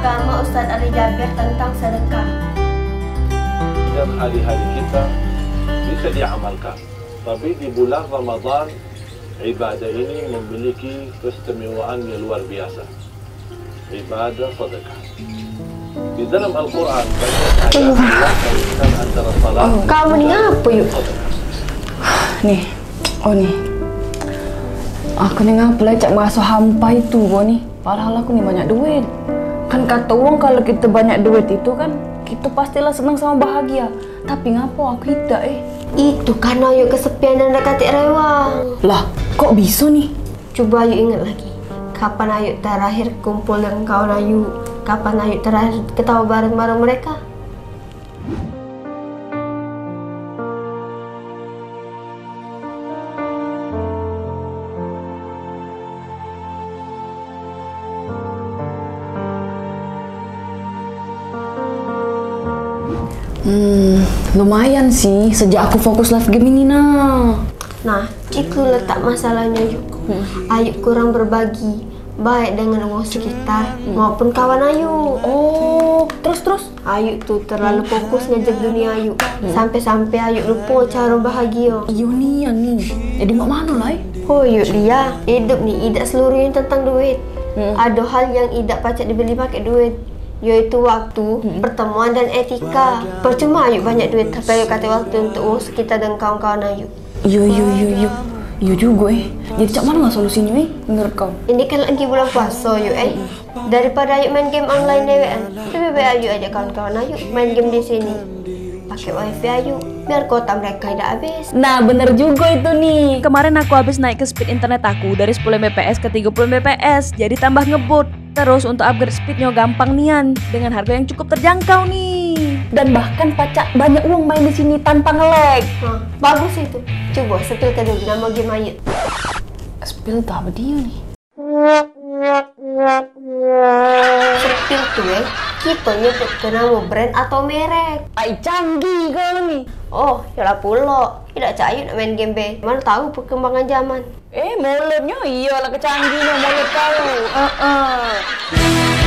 agama Ustadz Ali Jabir tentang sedekah. Dan hari-hari kita bisa diamalkan. Tapi di bulan Ramadan, ibadah ini memiliki keistimewaan yang luar biasa. Ibadah sedekah. Di dalam Al-Quran banyak ayat mengaitkan antara salat. Kamu ni ngapa yuk? Nih, nih. Aku nih ngapa lah cak merasa hampa itu nih. Padahal aku nih banyak duit. Kan kata orang kalau kita banyak duit itu kan kita pastilah senang sama bahagia. Tapi ngapa aku tidak Itu karena Ayu kesepian dan dekati rewang. Lah, kok bisa nih? Coba Ayu ingat lagi. Kapan Ayu terakhir kumpul dengan kawan Ayu? Kapan Ayu terakhir ketawa bareng-bareng mereka? Lumayan sih sejak aku fokus live game ini Nah, itu letak masalahnya Ayu. Ayu kurang berbagi, baik dengan orang sekitar maupun kawan Ayu. Oh, terus? Ayu tuh terlalu fokus ngejar dunia Ayu. Sampai-sampai Ayu lupa cara bahagia. Iya nih. Jadi mak mana lah? Oh Ayu dia, hidup nih tidak seluruhnya tentang duit. Ada hal yang tidak pacak dibeli pakai duit, yaitu waktu, pertemuan dan etika. Percuma Ayu banyak duit, tapi Ayu kata waktu untuk urus kita dan kawan-kawan Ayu. Iya juga Jadi cak mana solusinya menurut kau? Ini kan lagi bulan puasa Ayu Daripada Ayu main game online lebih baik Ayu ajak kawan-kawan Ayu main game di sini. Pakai wifi Ayu, biar kuota mereka tidak habis. Nah bener juga itu nih. Kemarin aku habis naik ke speed internet aku dari 10 Mbps ke 30 Mbps, jadi tambah ngebut. Terus untuk upgrade speednya gampang nian, dengan harga yang cukup terjangkau nih. Dan bahkan pacak banyak uang main di sini tanpa nge-lag. Nah, bagus itu. Coba spill dulu nama game Ayu. Spill tuh apa dia nih? Spill tuh kita nyebut ke nama brand atau merek. Ay canggih kau nih. Oh, yalah pula. Tidak Ayu nak main game be. Mana tahu perkembangan zaman. Mulutnya iyalah kecanggihnya mulut kau.